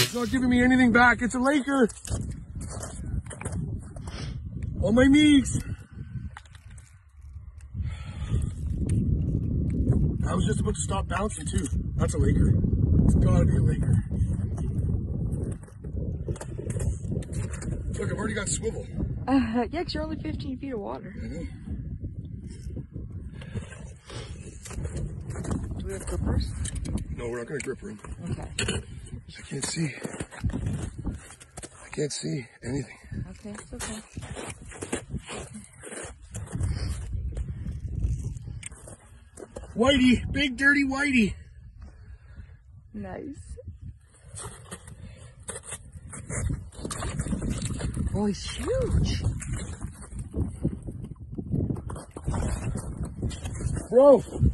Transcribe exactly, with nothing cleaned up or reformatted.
It's not giving me anything back. It's a Laker. On my knees. I was just about to stop bouncing too. That's a Laker. It's gotta be a Laker. Look, I've already got swivel. Uh, yeah, because you're only fifteen feet of water. I know. Do we have grippers? No, we're not gonna grip her. Okay. I can't see. I can't see anything. Okay, it's okay. Whitey, big dirty Whitey. Nice. Oh, he's huge. Bro,